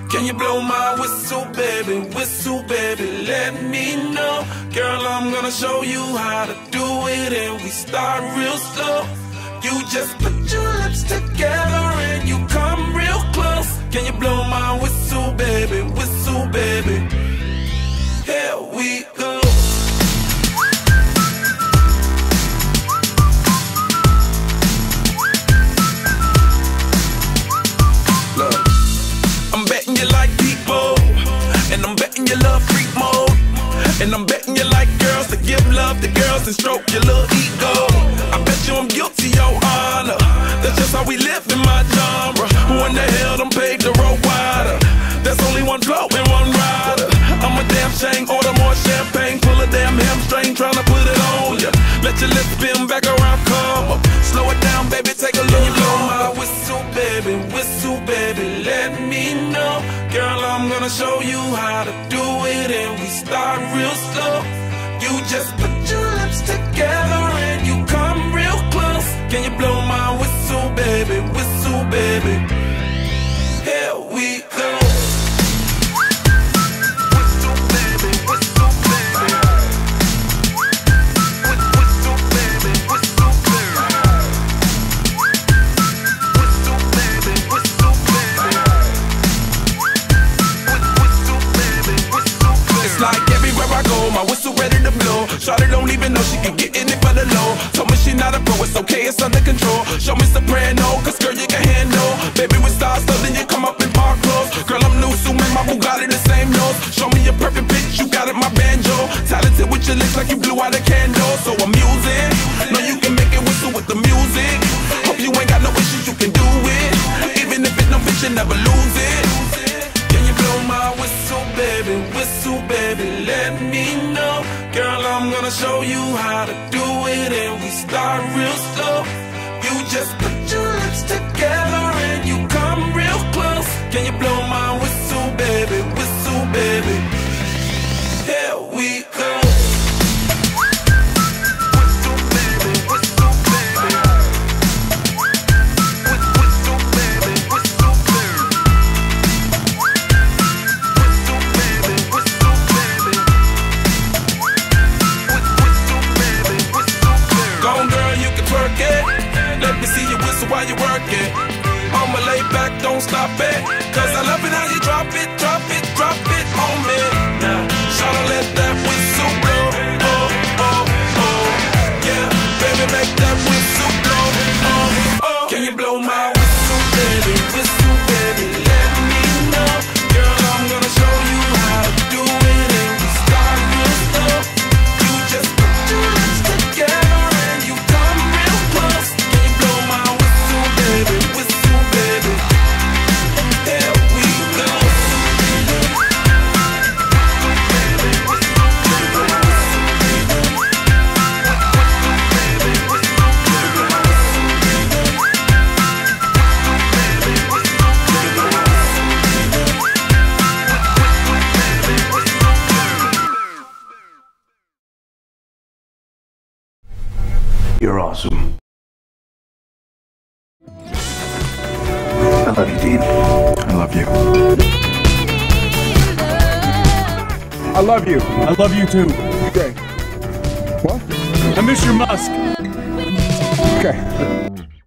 Can you blow my whistle, baby, let me know. Girl, I'm gonna show you how to do it, and we start real slow. You just put your lips together and you come real close. Can you blow my whistle, baby, here we go. Look, I'm betting you like people, and I'm betting you love freak mode, and I'm betting you like girls to give love to girls and stroke your little ego. I bet you I'm guilty, your honor. That's just how we live in my genre. Who in the hell done paved the road wider? There's only one flow and one rider. I'm a damn shame, order more champagne, pull a damn hamstring, tryna put it on ya. Let your lips spin back around, come up. Slow it down, baby, take a look. Blow my whistle, baby, let me know. Girl, I'm gonna show you how to do it, and we start real slow. You just put your lips together and you come real close. Can you blow my whistle, baby, here we go. My whistle ready to blow. Shawty don't even know she can get in it for the low. Told me she not a pro, it's okay, it's under control. Show me soprano, cause girl you can handle. Baby with stars, so then you come up in park clothes. Girl I'm new, so man, my Bugatti the same nose. Show me your perfect pitch, you got it, my banjo. Talented with your lips like you blew out a candle. So I'm using, know you can make it whistle with the music. Hope you ain't got no issues, you can do it. Even if it don't fit, you never lose it. Can you blow my whistle, baby, let me know. Girl, I'm gonna show you how to do it, and we start real slow. You just put your lips together and you come real close. Can you blow my whistle, baby, here we go. Let me see you whistle while you work it. I'ma lay back, don't stop it, cause I love it how you drop it on me. Now, shawty let that whistle blow. Oh, oh, oh, yeah, baby make that whistle blow. Oh, oh, can you blow my whistle, baby, let me know. Girl, I'm gonna show you how to do it, and we start real slow. You just put your lips together and you come real close. Baby, there we go. You're awesome. I love you, Dean. I love you. I love you. I love you too. Okay. What? I miss your musk. Okay.